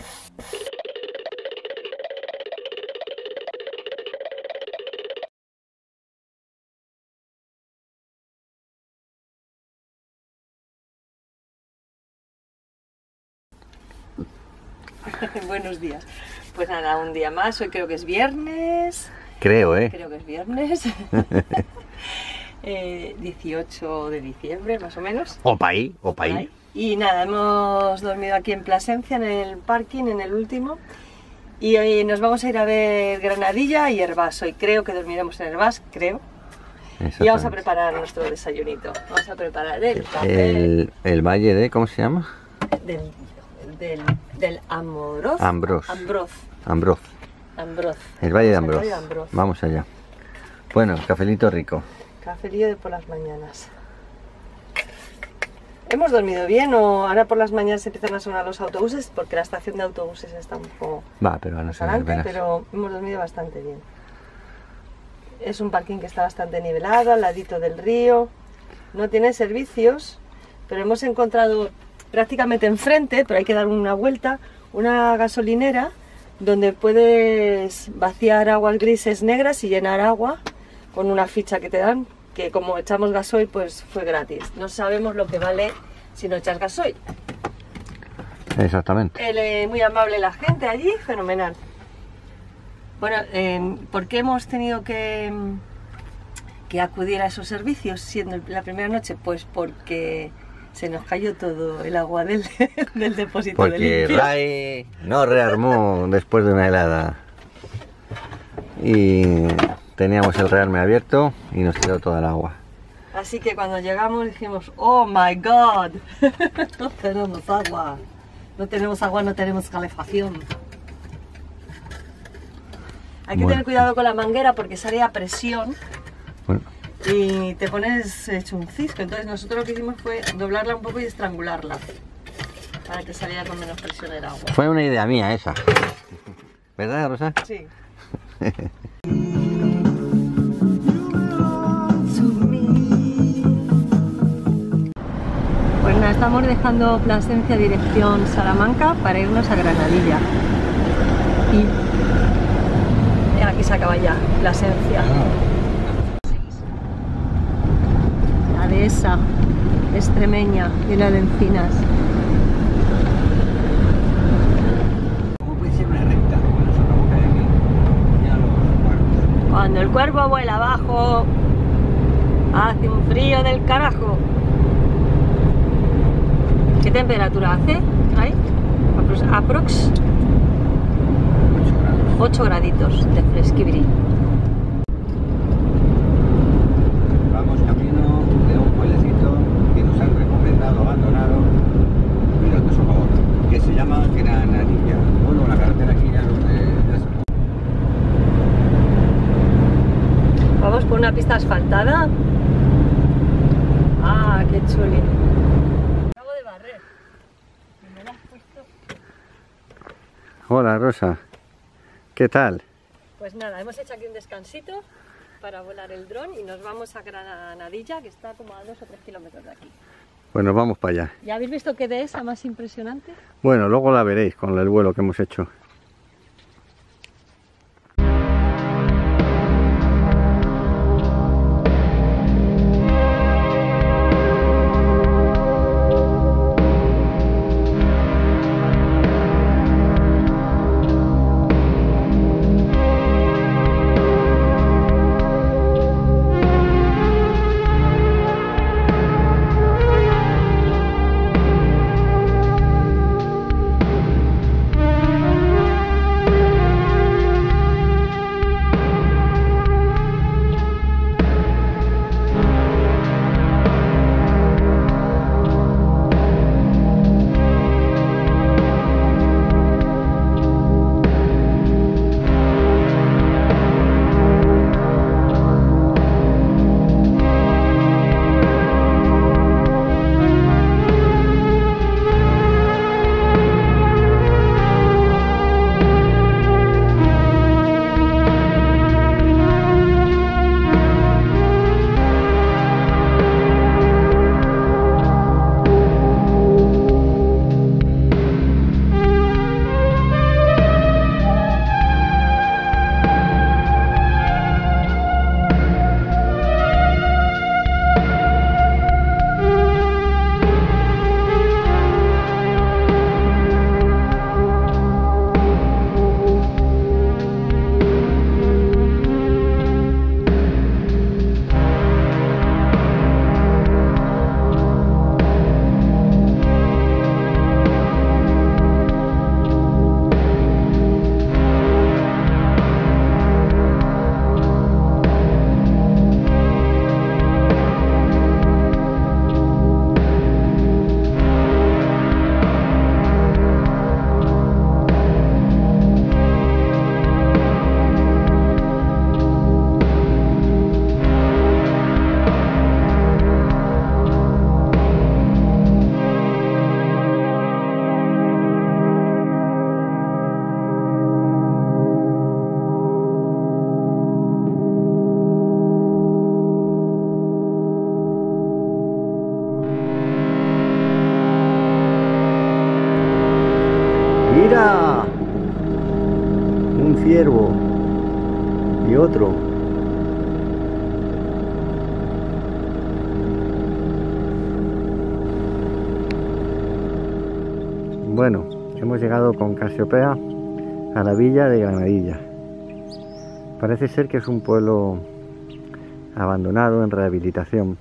Buenos días. Pues nada, un día más. Hoy creo que es viernes. Creo que es viernes. 18 de diciembre, más o menos. Opaí. Y nada, hemos dormido aquí en Plasencia, en el parking, en el último. Y hoy nos vamos a ir a ver Granadilla y Hervás. Hoy creo que dormiremos en Hervás, creo. Y vamos a preparar nuestro desayunito. Vamos a preparar el café. El valle de, ¿cómo se llama? Del Ambroz. El valle de Ambroz. Vamos allá. Bueno, cafelito rico. Cafelillo de por las mañanas. ¿Hemos dormido bien o ahora por las mañanas empiezan a sonar los autobuses? Porque la estación de autobuses está un poco... pero van a sonar, verás. Pero hemos dormido bastante bien. Es un parking que está bastante nivelado, al ladito del río. No tiene servicios, pero hemos encontrado prácticamente enfrente, pero hay que dar una vuelta, una gasolinera donde puedes vaciar aguas grises negras y llenar agua con una ficha que te dan, que como echamos gasoil pues fue gratis. No sabemos lo que vale si no echas gasoil. Exactamente. Muy amable la gente allí, fenomenal. Bueno, ¿por qué hemos tenido que acudir a esos servicios siendo la primera noche? Pues porque se nos cayó todo el agua del depósito de limpio. Porque RAE no rearmó después de una helada. Y teníamos el rearme abierto y nos tiró toda el agua. Así que cuando llegamos dijimos, oh my god, no tenemos agua. No tenemos agua, no tenemos calefacción. Hay que tener cuidado con la manguera porque sale a presión. Y te pones hecho un cisco. Entonces nosotros lo que hicimos fue doblarla un poco y estrangularla para que saliera con menos presión el agua. Fue una idea mía esa. ¿Verdad, Rosa? Sí. Pues nada, estamos dejando Plasencia dirección Salamanca para irnos a Granadilla. Y aquí se acaba ya Plasencia. La dehesa extremeña, llena de encinas. ¿Cómo puede ser una recta? Cuando el cuervo vuela abajo, hace un frío del carajo. ¿Qué temperatura hace? ¿Ahí? Aprox 8 graditos de fresquibri. Vamos camino de un pueblecito que nos han recomendado abandonado, mira, a su favor, que se llama Granadilla. Bueno, la carretera aquí ya Vamos por una pista asfaltada. Ah, qué chuli. Acabo de barrer. ¿Me la has puesto? Hola, Rosa. ¿Qué tal? Pues nada, hemos hecho aquí un descansito para volar el dron y nos vamos a Granadilla, que está como a 2 o 3 kilómetros de aquí. Pues nos vamos para allá. ¿Ya habéis visto qué dehesa más impresionante? Bueno, luego la veréis con el vuelo que hemos hecho. ¡Mira! Un ciervo y otro. Bueno, hemos llegado con Casiopea a la villa de Granadilla. Parece ser que es un pueblo abandonado en rehabilitación.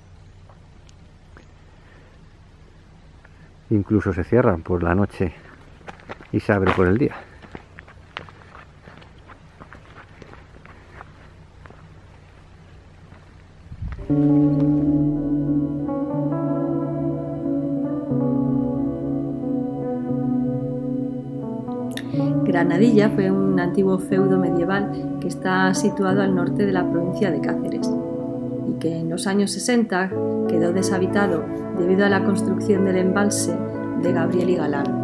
Incluso se cierra por la noche y se abre por el día. Granadilla fue un antiguo feudo medieval que está situado al norte de la provincia de Cáceres y que en los años 60 quedó deshabitado debido a la construcción del embalse de Gabriel y Galán.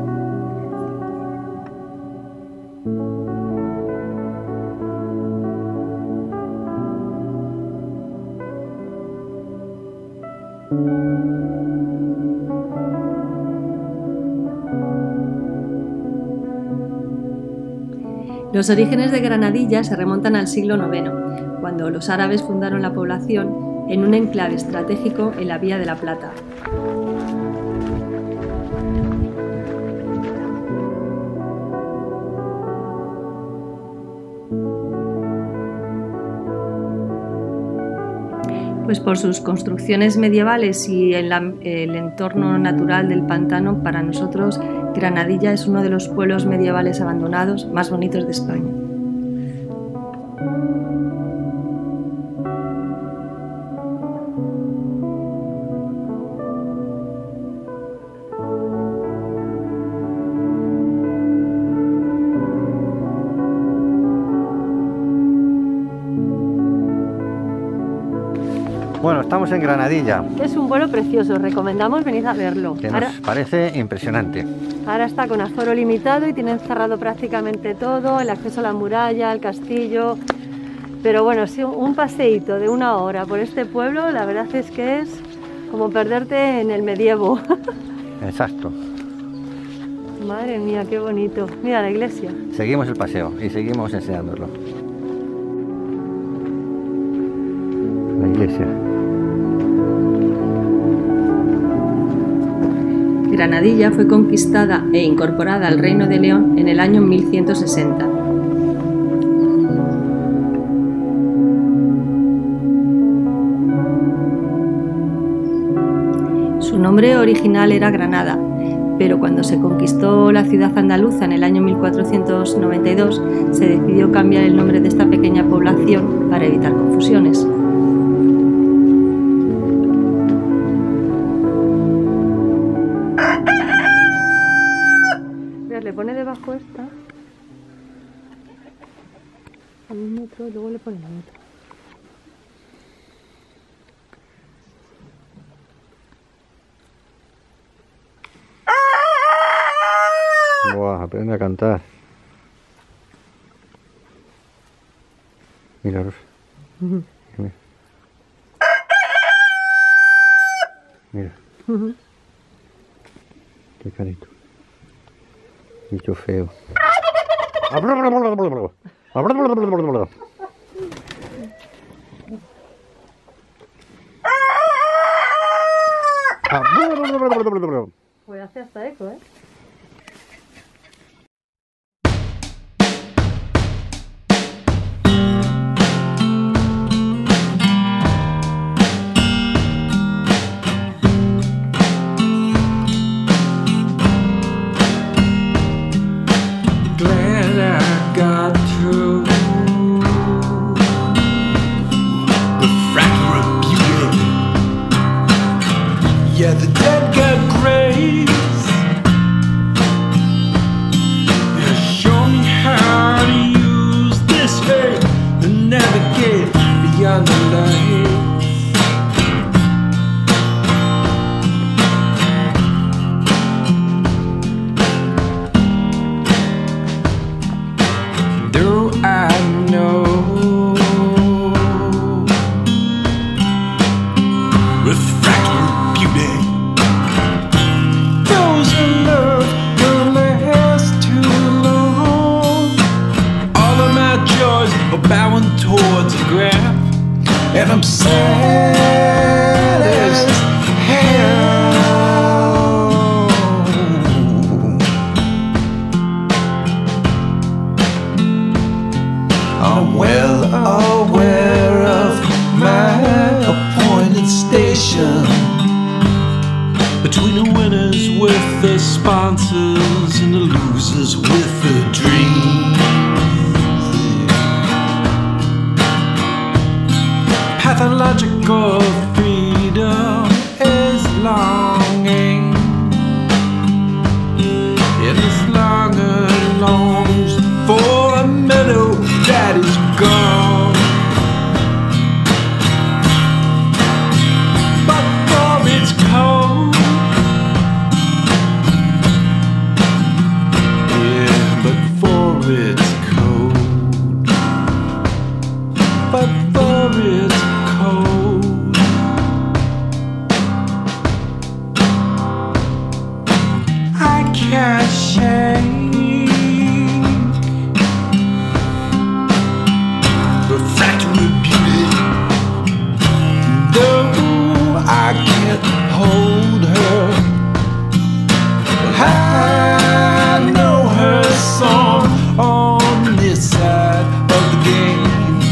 Los orígenes de Granadilla se remontan al siglo IX, cuando los árabes fundaron la población en un enclave estratégico en la Vía de la Plata. Pues por sus construcciones medievales y el entorno natural del pantano, para nosotros Granadilla es uno de los pueblos medievales abandonados más bonitos de España. Bueno, estamos en Granadilla. Es un pueblo precioso, recomendamos venir a verlo. Que nos parece impresionante. Ahora está con aforo limitado y tienen cerrado prácticamente todo, el acceso a la muralla, al castillo. Pero bueno, sí, un paseíto de 1 hora por este pueblo, la verdad es que es como perderte en el medievo. Exacto. Madre mía, qué bonito. Mira la iglesia. Seguimos el paseo y seguimos enseñándolo. La iglesia. Granadilla fue conquistada e incorporada al Reino de León en el año 1160. Su nombre original era Granada, pero cuando se conquistó la ciudad andaluza en el año 1492, se decidió cambiar el nombre de esta pequeña población para evitar confusiones. Le pone debajo esta a 1 metro y luego le pone 1 metro. Buah, aprende a cantar. Mira, Rosa. Mira. Mira. Qué carito. Bicho feo. Pues hace hasta eco, ¿eh? Yeah, the dead got grace. and the losers with the dreams. Pathological freedom is longing. It is longer longs for a meadow that is gone. But for its cold, yeah, but for its cold, but for its cold, I can't shake refractory beauty, though I can't hold her. Well, I know her song on this side of the game,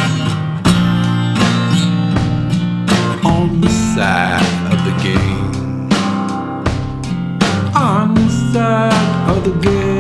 on this side of the game, on this side of the game.